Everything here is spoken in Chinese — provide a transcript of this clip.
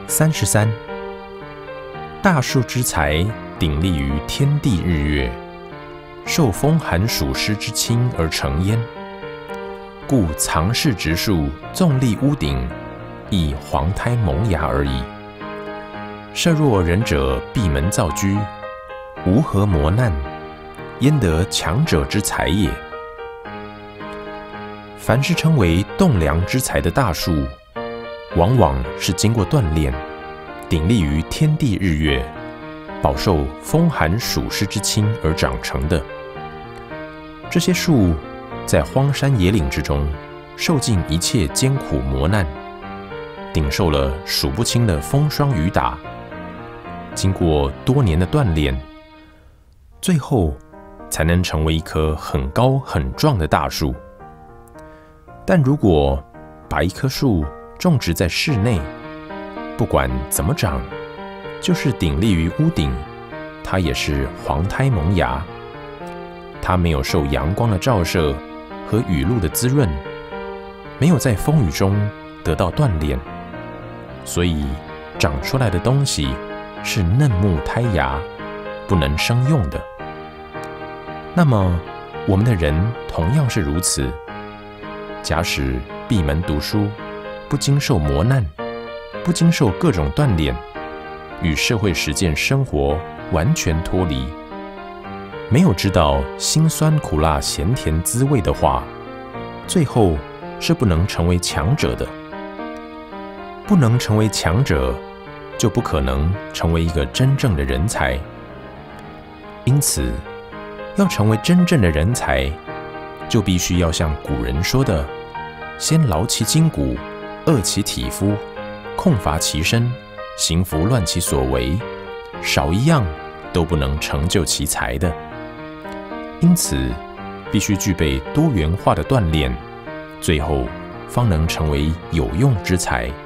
33大树之材，鼎立于天地日月，受风寒暑湿之侵而成焉。故藏室植树，纵立屋顶，亦黄胎萌芽而已。设若仁者闭门造居，无何磨难，焉得强者之材也？凡是称为栋梁之材的大树，往往是经过锻炼，鼎立于天地日月，饱受风寒暑湿之侵而长成的。这些树在荒山野岭之中，受尽一切艰苦磨难，顶受了数不清的风霜雨打，经过多年的锻炼，最后才能成为一棵很高很壮的大树。但如果把一棵树种植在室内，不管怎么长，就是鼎立于屋顶，它也是黄胎萌芽。它没有受阳光的照射和雨露的滋润，没有在风雨中得到锻炼，所以长出来的东西是嫩木胎芽，不能生用的。那么我们的人同样是如此，假使闭门读书，不经受磨难，不经受各种锻炼，与社会实践生活完全脱离，没有知道辛酸苦辣咸甜滋味的话，最后是不能成为强者的。不能成为强者，就不可能成为一个真正的人才。因此，要成为真正的人才，就必须要像古人说的，先劳其筋骨，饿其体肤，空乏其身，行拂乱其所为，少一样都不能成就其才的。因此，必须具备多元化的锻炼，最后方能成为有用之才。